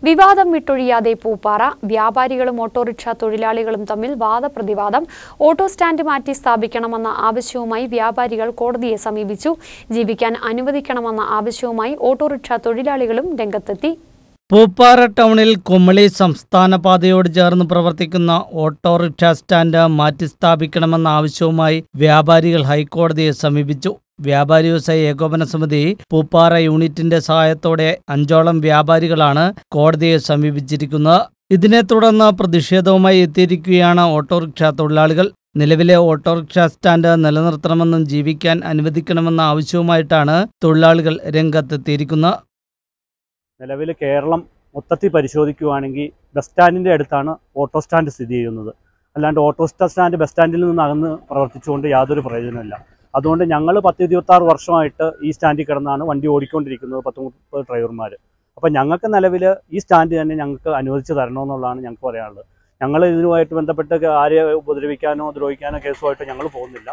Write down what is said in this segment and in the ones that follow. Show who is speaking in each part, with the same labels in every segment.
Speaker 1: വിവാദം വിട്ടൊഴിയാതെ പൂപ്പാറ വ്യാപാരികളും ഓട്ടോറിക്ഷ തൊഴിലാളികളും തമ്മിൽ വാദപ്രതിവാദം. ഓട്ടോ സ്റ്റാൻഡ് മാറ്റി സ്ഥാപിക്കണമെന്ന ആവശ്യവുമായി വ്യാപാരികൾ കോടതിയെ സമീപിച്ചു. ജീവിക്കാൻ അനുവദിക്കണമെന്ന ആവശ്യവുമായി ഓട്ടോറിക്ഷ തൊഴിലാളികളും രംഗത്തെത്തി.
Speaker 2: പൂപ്പാറ ടൗണിൽ കുമളി സംസ്ഥാന പാതയോട് ചേർന്ന് പ്രവർത്തിക്കുന്ന ഓട്ടോറിക്ഷ സ്റ്റാൻഡ് മാറ്റിസ്ഥാപിക്കണമെന്ന ആവശ്യവുമായി വ്യാപാരികൾ ഹൈക്കോടതിയെ സമീപിച്ചു. വ്യാപാരി വ്യവസായ ഏകോപന സമിതി പൂപ്പാറ യൂണിറ്റിന്റെ സഹായത്തോടെ 5ഓളം വ്യാപാരികളാണ് കോടതിയെ സമീപിച്ചിരിക്കുന്നത്. ഇതിനെ തുടർന്ന് പ്രതിഷേധവുമായി എത്തിയിരിക്കുകയാണ് ഓട്ടോറിക്ഷ തൊഴിലാളികൾ. നിലവിലെ ഓട്ടോറിക്ഷ സ്റ്റാൻഡ് നിലനിർത്തണമെന്നും ജീവിക്കാൻ അനുവദിക്കണമെന്ന ആവശ്യവുമായിട്ടാണ് തൊഴിലാളികൾ രംഗത്തെത്തിയിരിക്കുന്നത്.
Speaker 3: നിലവിൽ കേരളം മൊത്തത്തിൽ പരിശോധിക്കുകയാണെങ്കിൽ ബസ് സ്റ്റാൻഡിൻ്റെ അടുത്താണ് ഓട്ടോ സ്റ്റാൻഡ് സ്ഥിതി ചെയ്യുന്നത്. അല്ലാണ്ട് ഓട്ടോ സ്റ്റാൻഡ് ബസ് സ്റ്റാൻഡിൽ നിന്ന് അകന്ന് പ്രവർത്തിച്ചുകൊണ്ട് യാതൊരു പ്രയോജനമില്ല. അതുകൊണ്ട് ഞങ്ങൾ 10-26 വർഷമായിട്ട് ഈ സ്റ്റാൻഡിൽ കിടന്നാണ് വണ്ടി ഓടിക്കൊണ്ടിരിക്കുന്നത്, 10-30 ഡ്രൈവർമാർ. അപ്പോൾ ഞങ്ങൾക്ക് നിലവിൽ ഈ സ്റ്റാൻഡ് തന്നെ ഞങ്ങൾക്ക് അനുവദിച്ച് തരണമെന്നുള്ളതാണ് ഞങ്ങൾക്ക് പറയാനുള്ളത്. ഞങ്ങൾ ഇതിനുമായിട്ട് ബന്ധപ്പെട്ട് ആരെ ഉപദ്രവിക്കാനോ ദ്രോഹിക്കാനോ കേസുമായിട്ട് ഞങ്ങൾ പോകുന്നില്ല.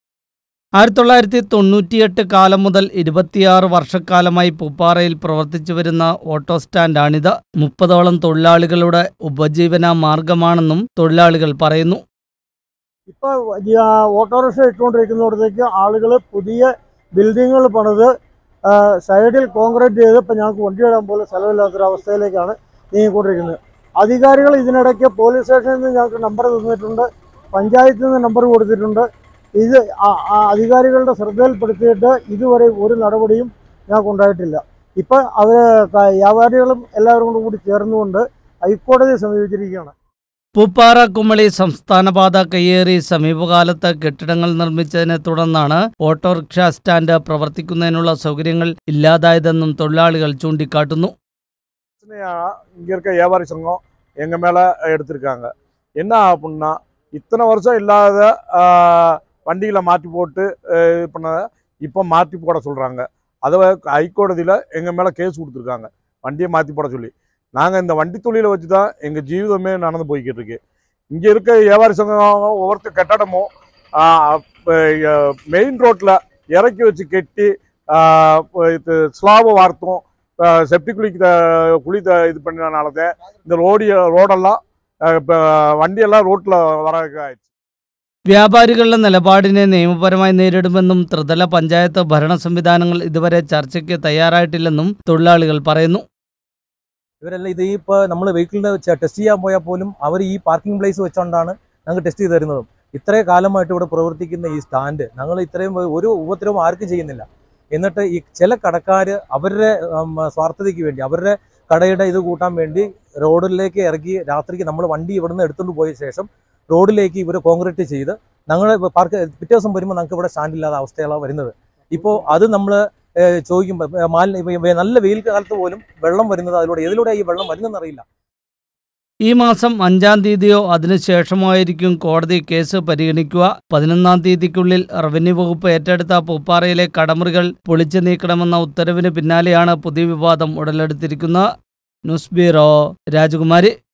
Speaker 2: 1998 കാലം മുതൽ 26 വർഷക്കാലമായി പൂപ്പാറയിൽ പ്രവർത്തിച്ചു വരുന്ന ഓട്ടോ സ്റ്റാൻഡാണിത്. 30ഓളം തൊഴിലാളികളുടെ ഉപജീവന മാർഗമാണെന്നും തൊഴിലാളികൾ പറയുന്നു.
Speaker 4: ഇപ്പോൾ ഓട്ടോറിക്ഷ ഇട്ടുകൊണ്ടിരിക്കുന്നിടത്തേക്ക് ആളുകൾ പുതിയ ബിൽഡിങ്ങുകൾ പണിത് സൈഡിൽ കോൺക്രീറ്റ് ചെയ്ത് ഇപ്പം ഞങ്ങൾക്ക് വണ്ടിയിടാൻ പോലും സ്ഥലമില്ലാത്തൊരവസ്ഥയിലേക്കാണ് നീങ്ങിക്കൊണ്ടിരിക്കുന്നത്. അധികാരികൾ ഇതിനിടയ്ക്ക് പോലീസ് സ്റ്റേഷനിൽ നിന്ന് ഞങ്ങൾക്ക് നമ്പർ തന്നിട്ടുണ്ട്, പഞ്ചായത്തിൽ നിന്ന് നമ്പർ കൊടുത്തിട്ടുണ്ട്. ഇത് അധികാരികളുടെ ശ്രദ്ധയിൽപ്പെടുത്തിയിട്ട് ഇതുവരെ ഒരു നടപടിയും ഞങ്ങൾക്ക് ഉണ്ടായിട്ടില്ല. ഇപ്പം അവർ വ്യാപാരികളും എല്ലാവരും കൂടി ചേർന്നുകൊണ്ട് ഹൈക്കോടതിയെ സമീപിച്ചിരിക്കുകയാണ്.
Speaker 2: പൂപ്പാറ കുമളി സംസ്ഥാനപാത കയ്യേറി സമീപകാലത്ത് കെട്ടിടങ്ങൾ നിർമ്മിച്ചതിനെ തുടർന്നാണ് ഓട്ടോറിക്ഷ സ്റ്റാൻഡ് പ്രവർത്തിക്കുന്നതിനുള്ള സൗകര്യങ്ങൾ ഇല്ലാതായതെന്നും തൊഴിലാളികൾ ചൂണ്ടിക്കാട്ടുന്നു.
Speaker 5: இங்கே இருக்க வியாபாரி சங்கம் எங்கள் மேலே எடுத்திருக்காங்க. என்ன அப்படின்னா இத்தனை வருஷம் இல்லாத வண்டிகளை மாற்றி போட்டு இது பண்ணதை இப்போ மாற்றி போட சொல்கிறாங்க. அதை ஹைகோடதியில் எங்கள் மேலே கேஸ் கொடுத்துருக்காங்க, வண்டியை மாற்றி போட சொல்லி. நாங்கள் இந்த வண்டி தொழிலை வச்சு தான் எங்கள் ஜீவிதமே நடந்து போய்கிட்டு இருக்கு. இங்கே இருக்க வியாபாரி சங்கம் ஒவ்வொருத்தர் கட்டடமும் மெயின் ரோட்டில் இறக்கி வச்சு கெட்டி ஸ்லாபை வார்த்தும் செப்டிக் குழி இது பண்ணனால தான் இந்த ரோடெல்லாம் വണ്ടിയെല്ലാം റോട്ടിൽ വരാനായിട്ട്.
Speaker 2: വ്യാപാരികളുടെ നിലപാടിനെ നിയമപരമായി നേരിടുമെന്നും ത്രിതല പഞ്ചായത്ത് ഭരണ സംവിധാനങ്ങൾ ഇതുവരെ ചർച്ചയ്ക്ക് തയ്യാറായിട്ടില്ലെന്നും തൊഴിലാളികൾ പറയുന്നു.
Speaker 6: ഇവരെല്ലാം ഇത് ഇപ്പോൾ നമ്മൾ വെഹിക്കിളിൻ്റെ ടെസ്റ്റ് ചെയ്യാൻ പോയാൽ പോലും അവർ ഈ പാർക്കിംഗ് പ്ലേസ് വെച്ചുകൊണ്ടാണ് ഞങ്ങൾക്ക് ടെസ്റ്റ് ചെയ്ത് തരുന്നതും. ഇത്രയും കാലമായിട്ട് ഇവിടെ പ്രവർത്തിക്കുന്ന ഈ സ്റ്റാൻഡ് ഞങ്ങൾ ഇത്രയും ഒരു ഉപദ്രവം ആർക്കും ചെയ്യുന്നില്ല. എന്നിട്ട് ഈ ചില കടക്കാർ അവരുടെ സ്വാർത്ഥതയ്ക്ക് വേണ്ടി അവരുടെ കടയുടെ ഇത് കൂട്ടാൻ വേണ്ടി റോഡിലേക്ക് ഇറക്കി രാത്രിക്ക് നമ്മൾ വണ്ടി ഇവിടെ നിന്ന് എടുത്തുകൊണ്ട് പോയ ശേഷം റോഡിലേക്ക് ഇവർ കോൺക്രീറ്റ് ചെയ്ത് ഞങ്ങൾ പിറ്റേ ദിവസം വരുമ്പോൾ ഞങ്ങൾക്ക് ഇവിടെ സ്റ്റാൻഡില്ലാത്ത അവസ്ഥയാണ് വരുന്നത്. ഇപ്പോൾ അത് നമ്മൾ ചോദിക്കുമ്പോൾ നല്ല വെയിൽ കാലത്ത് പോലും വെള്ളം വരുന്നത് ഏതിലൂടെ ഈ വെള്ളം വരുന്നതെന്നറിയില്ല.
Speaker 2: ഈ മാസം 5-ാം തീയതിയോ അതിനുശേഷമോ ആയിരിക്കും കോടതി കേസ് പരിഗണിക്കുക. 11-ാം തീയതിക്കുള്ളിൽ റവന്യൂ വകുപ്പ് ഏറ്റെടുത്ത പൂപ്പാറയിലെ കടമുറികൾ പൊളിച്ചു നീക്കണമെന്ന ഉത്തരവിന് പിന്നാലെയാണ് പുതിയ വിവാദം ഉടലെടുത്തിരിക്കുന്നത്. ന്യൂസ് ബ്യൂറോ, രാജകുമാരി.